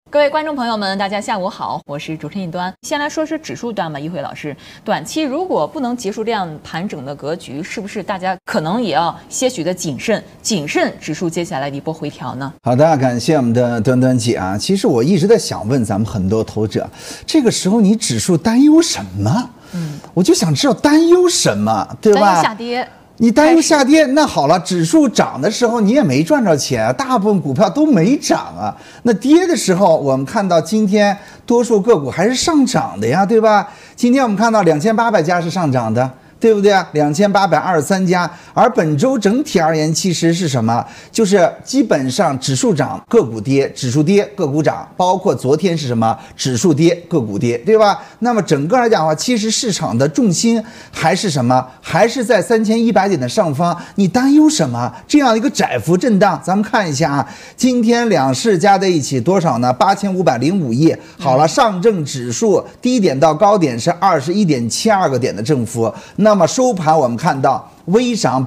各位观众朋友们，大家下午好，我是主持人一端。先来说指数端吧，一辉老师，短期如果不能结束这样盘整的格局，是不是大家可能也要些许的谨慎指数接下来的一波回调呢？ 好的，感谢我们的端端姐啊。其实我一直在想问咱们很多投资者，这个时候你指数担忧什么？我就想知道担忧什么，对吧？ 担忧下跌。 你担忧下跌，那好了，指数涨的时候你也没赚着钱，大部分股票都没涨啊。那跌的时候，我们看到今天多数个股还是上涨的呀，对吧？今天我们看到2800家是上涨的，对不对啊？2823家，而本周整体而言，其实是什么？就是基本上指数涨，个股跌；指数跌，个股涨。包括昨天是什么？指数跌，个股跌，对吧？那么整个来讲的话，其实市场的重心还是什么？还是在3100点的上方。你担忧什么？这样一个窄幅震荡，咱们看一下啊，今天两市加在一起多少呢？8505亿。好了，上证指数低点到高点是21.72个点的振幅。那么收盘我们看到微涨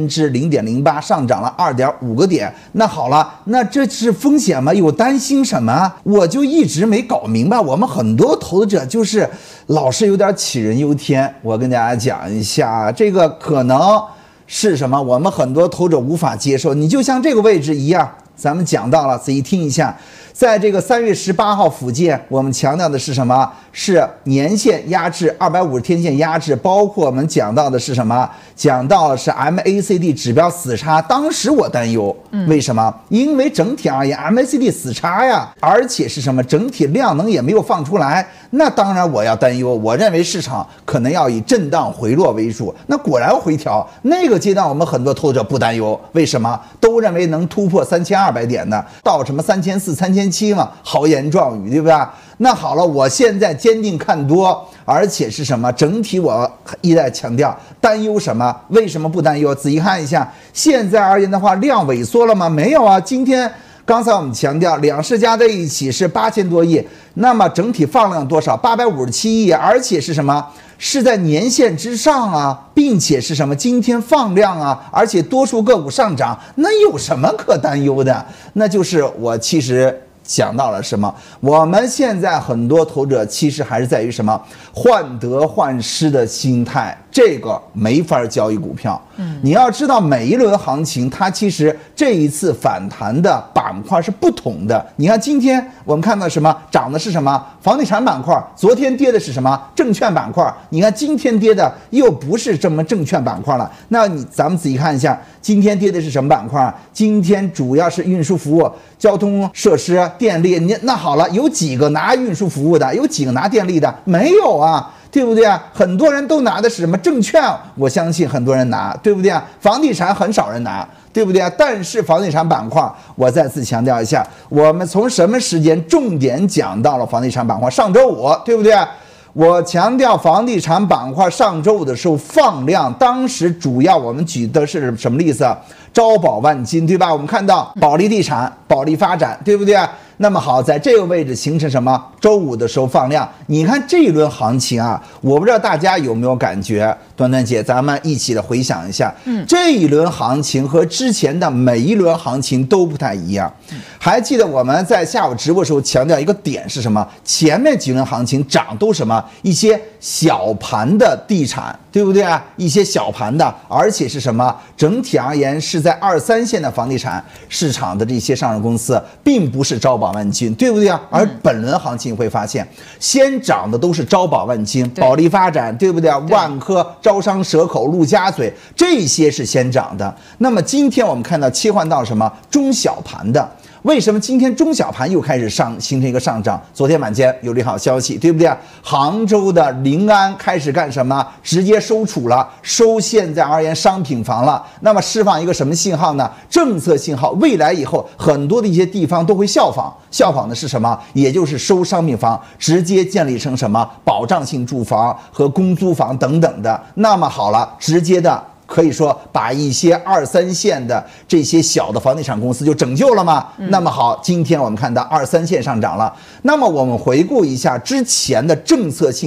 0.08%，上涨了2.5个点。那好了，那这是风险吗？有担心什么？我就一直没搞明白。我们很多投资者就是老是有点杞人忧天。我跟大家讲一下，这个可能是什么？我们很多投资者无法接受。你就像这个位置一样，咱们讲到了，仔细听一下。在这个3月18号附近，我们强调的是什么？是年线压制、250天线压制，包括我们讲到的是什么？讲到的是 MACD 指标死叉。当时我担忧，为什么？因为整体而言 MACD 死叉呀，而且是什么？整体量能也没有放出来，那当然我要担忧。我认为市场可能要以震荡回落为主。那果然回调，那个阶段我们很多投资者不担忧，为什么？都认为能突破3200点的，到什么3400、3700嘛，豪言壮语，对吧？那好了，我现在坚定看多，而且是什么？整体我一再强调，担忧什么？为什么不担忧？仔细看一下，现在而言的话，量萎缩了吗？没有啊。今天刚才我们强调，两市加在一起是8000多亿，那么整体放量多少？857亿，而且是什么？是在年线之上啊，并且是什么？今天放量啊，而且多数个股上涨，那有什么可担忧的？那就是我其实讲到了什么？我们现在很多投资者其实还是在于什么？患得患失的心态，这个没法交易股票。你要知道每一轮行情，它其实这一次反弹的板块是不同的。你看今天我们看到什么？涨的是什么？房地产板块。昨天跌的是什么？证券板块。你看今天跌的又不是这么证券板块了。那咱们仔细看一下，今天跌的是什么板块？今天主要是运输服务、交通设施、电力。那好了，有几个拿运输服务的？有几个拿电力的？没有啊。对不对啊？很多人都拿的是什么证券？我相信很多人拿，对不对啊？房地产很少人拿，对不对啊？但是房地产板块，我再次强调一下，我们从什么时间重点讲到了房地产板块？上周五，对不对啊？我强调房地产板块上周五的时候放量，当时主要我们举的是什么例子？招宝万金，对吧？我们看到保利地产、保利发展，对不对啊？那么好，在这个位置形成什么？周五的时候放量，你看这一轮行情啊，我不知道大家有没有感觉？端端姐，咱们一起的回想一下，这一轮行情和之前的每一轮行情都不太一样。还记得我们在下午直播的时候强调一个点是什么？前面几轮行情涨都什么？一些小盘的地产，对不对啊？一些小盘的，而且是什么？整体而言是在2、3线的房地产市场的这些上市公司，并不是招宝万金，对不对啊？而本轮行情你会发现，先涨的都是招宝万金、保利发展，对不对啊？万科、招商蛇口、陆家嘴，这些是先涨的。那么今天我们看到切换到什么？中小盘的。为什么今天中小盘又开始形成一个上涨？昨天晚间有利好消息，对不对？杭州的临安开始干什么？直接收储了，收现在而言商品房了。那么释放一个什么信号呢？政策信号，未来以后很多的一些地方都会效仿。效仿的是什么？也就是收商品房，直接建立成什么保障性住房和公租房等等的。那么好了，直接的。可以说把一些2、3线的这些小的房地产公司就拯救了吗？那么好，今天我们看到2、3线上涨了。那么我们回顾一下之前的政策性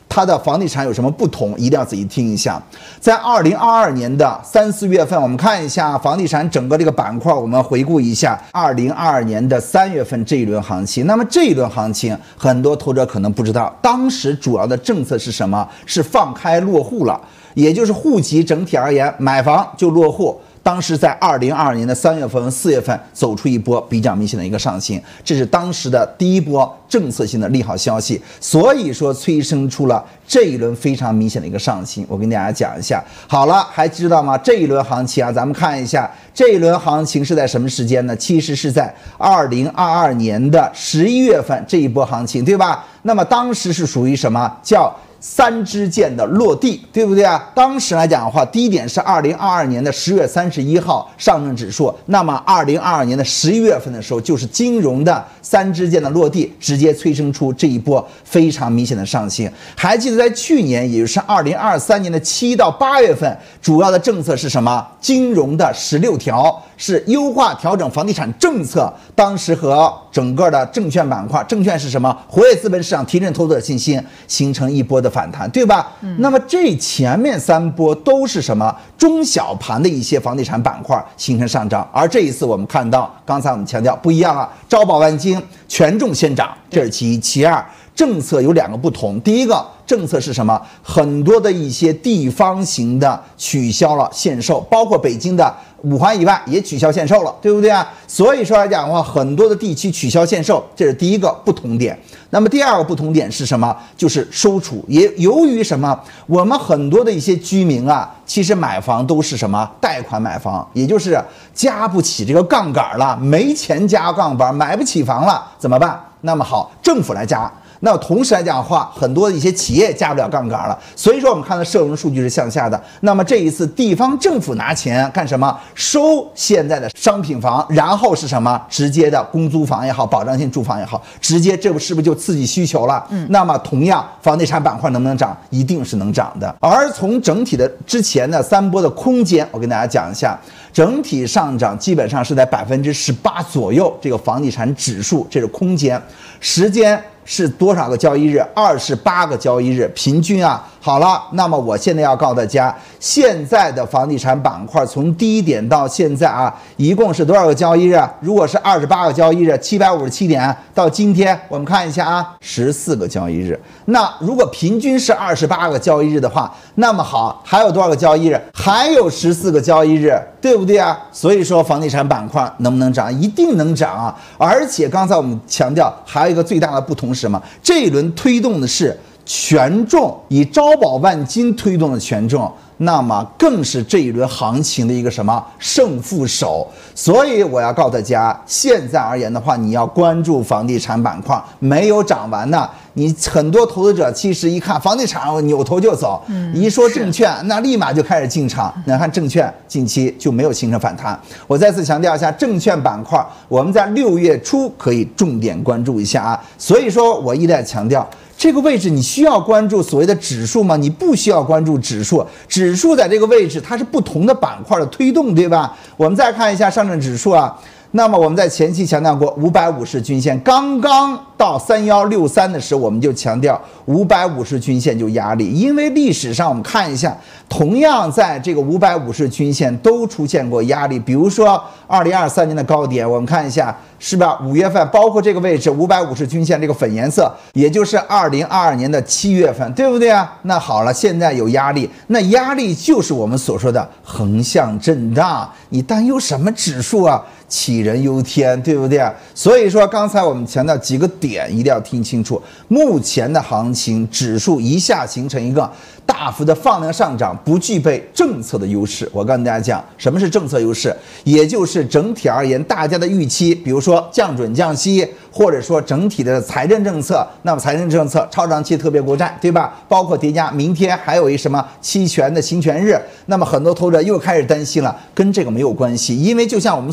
它的房地产有什么不同？一定要仔细听一下。在2022年的3、4月份，我们看一下房地产整个这个板块，我们回顾一下2022年的3月份这一轮行情。那么这一轮行情，很多投资者可能不知道，当时主要的政策是什么？是放开落户了，也就是户籍整体而言，买房就落户。当时在2022年的3月份、4月份走出一波比较明显的一个上行，这是当时的第一波政策性的利好消息，所以说催生出了这一轮非常明显的一个上行。我跟大家讲一下，好了，还知道吗？这一轮行情啊，咱们看一下，这一轮行情是在什么时间呢？其实是在2022年的11月份这一波行情，对吧？那么当时是属于什么叫3支箭的落地，对不对啊？当时来讲的话，第一点是2022年的10月31号上证指数，那么2022年的11月份的时候，就是金融的3支箭的落地，直接催生出这一波非常明显的上行。还记得在去年，也就是2023年的7到8月份，主要的政策是什么？金融的16条是优化调整房地产政策，当时和整个的证券板块，证券是什么？活跃资本市场，提振投资者信心，形成一波的反弹，对吧？那么这前面3波都是什么？中小盘的一些房地产板块形成上涨，而这一次我们看到，刚才我们强调不一样了，招宝万金权重先涨，这是其一。其二，政策有2个不同，第一个政策是什么？很多的一些地方型的取消了限售，包括北京的5环以外也取消限售了，对不对啊？所以说来讲的话，很多的地区取消限售，这是第一个不同点。那么第2个不同点是什么？就是收储。也由于什么？我们很多的一些居民啊，其实买房都是什么？贷款买房，也就是加不起这个杠杆了，没钱加杠杆，买不起房了，怎么办？那么好，政府来加。那同时来讲的话，很多的一些企业加不了杠杆了，所以说我们看到社融数据是向下的。那么这一次地方政府拿钱干什么？收现在的商品房，然后是什么？直接的公租房也好，保障性住房也好，直接这是不是就刺激需求了？那么同样房地产板块能不能涨？一定是能涨的。而从整体的之前的3波的空间，我跟大家讲一下，整体上涨基本上是在18%左右，这个房地产指数这是空间，时间是多少个交易日？28个交易日，平均啊。好了，那么我现在要告诉大家，现在的房地产板块从低点到现在啊，一共是多少个交易日？如果是28个交易日，757点，到今天我们看一下啊，14个交易日。那如果平均是28个交易日的话，那么好，还有多少个交易日？还有14个交易日，对不对啊？所以说房地产板块能不能涨？一定能涨啊！而且刚才我们强调还有一个最大的不同是什么？这一轮推动的是权重，以招宝万金推动的权重，那么更是这一轮行情的一个什么胜负手。所以我要告诉大家，现在而言的话，你要关注房地产板块，没有涨完呢。你很多投资者其实一看房地产，我扭头就走，一说证券，那立马就开始进场。你看证券近期就没有形成反弹。我再次强调一下，证券板块我们在6月初可以重点关注一下啊。所以说我一再强调，这个位置你需要关注所谓的指数吗？你不需要关注指数，指数在这个位置它是不同的板块的推动，对吧？我们再看一下上证指数啊。那么我们在前期强调过550均线，刚刚到3163的时候，我们就强调550均线就压力，因为历史上我们看一下，同样在这个550均线都出现过压力，比如说2023年的高点，我们看一下是吧？5月份，包括这个位置550均线这个粉颜色，也就是2022年的7月份，对不对啊？那好了，现在有压力，那压力就是我们所说的横向震荡，你担忧什么指数啊？杞人忧天，对不对啊？所以说刚才我们强调几个点一定要听清楚，目前的行情指数一下形成一个大幅的放量上涨，不具备政策的优势。我跟大家讲，什么是政策优势？也就是整体而言大家的预期，比如说降准降息，或者说整体的财政政策，那么财政政策超长期特别国债，对吧？包括叠加，明天还有一什么期权的行权日，那么很多投资者又开始担心了，跟这个没有关系，因为就像我们所说的，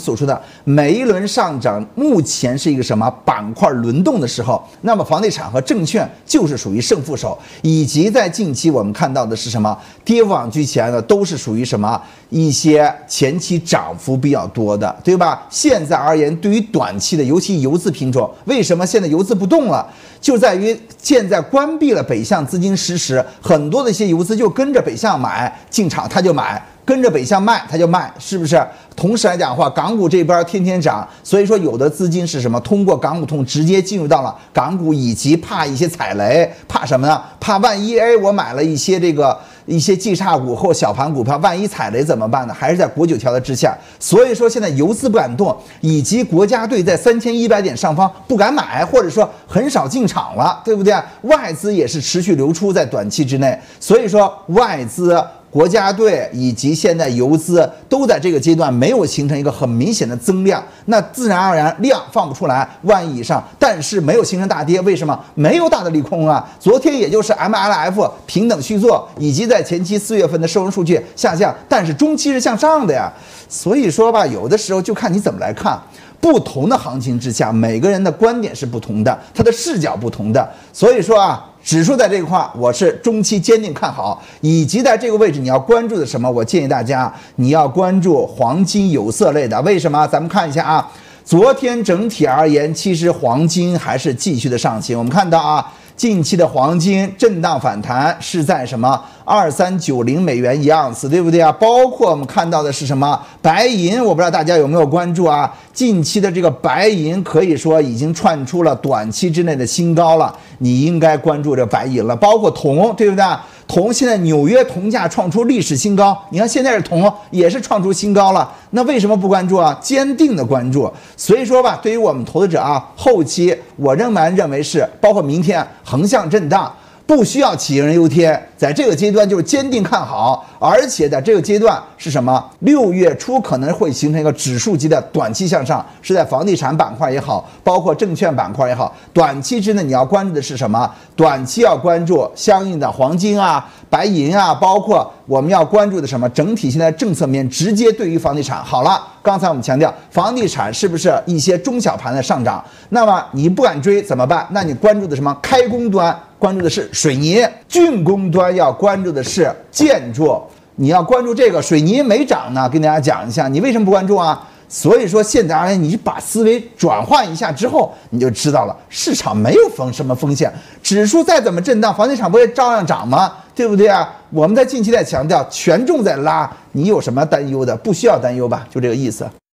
每一轮上涨目前是一个什么板块轮动的时候，那么房地产和证券就是属于胜负手，以及在近期我们看到的是什么？跌幅居前的都是属于什么？一些前期涨幅比较多的，对吧？现在而言，对于短期的，尤其游资品种，为什么现在游资不动了？就在于现在关闭了北向资金实时，很多的一些游资就跟着北向买进场，他就买。跟着北向卖，他就卖，是不是？同时来讲的话，港股这边天天涨，所以说有的资金是什么？通过港股通直接进入到了港股，以及怕一些踩雷，怕什么呢？怕万一我买了一些一些绩差股或小盘股票，万一踩雷怎么办呢？还是在国九条的之下。所以说现在游资不敢动，以及国家队在3100点上方不敢买，或者说很少进场了，对不对？外资也是持续流出在短期之内，所以说外资。国家队以及现在游资都在这个阶段没有形成一个很明显的增量，那自然而然量放不出来10000亿以上，但是没有形成大跌，为什么？没有大的利空啊！昨天也就是 MLF 平等续作，以及在前期4月份的收容数据下降，但是中期是向上的呀。所以说吧，有的时候就看你怎么来看。不同的行情之下，每个人的观点是不同的，他的视角不同的。所以说啊，指数在这一块，我是中期坚定看好，以及在这个位置你要关注的什么？我建议大家你要关注黄金、有色类的。为什么？咱们看一下啊，昨天整体而言，其实黄金还是继续的上行。我们看到啊，近期的黄金震荡反弹是在什么？2390美元一盎司，对不对啊？包括我们看到的是什么？白银，我不知道大家有没有关注啊？近期的这个白银可以说已经创出了短期之内的新高了，你应该关注这白银了。包括铜，对不对？铜现在纽约铜价创出历史新高，你看现在的铜也是创出新高了，那为什么不关注啊？坚定的关注。所以说吧，对于我们投资者啊，后期我仍然认为是包括明天横向震荡。不需要杞人忧天，在这个阶段就是坚定看好，而且在这个阶段是什么？6月初可能会形成一个指数级的短期向上，是在房地产板块也好，包括证券板块也好，短期之内你要关注的是什么？短期要关注相应的黄金啊、白银啊，包括我们要关注的什么？整体现在政策面直接对于房地产。好了，刚才我们强调房地产是不是一些中小盘的上涨？那么你不敢追怎么办？那你关注的什么？开工端。关注的是水泥，竣工端要关注的是建筑，你要关注这个水泥没涨呢，跟大家讲一下，你为什么不关注啊？所以说现在而言，你把思维转换一下之后，你就知道了，市场没有什么风险，指数再怎么震荡，房地产不会照样涨吗？对不对啊？我们在近期在强调权重在拉，你有什么担忧的？不需要担忧吧，就这个意思。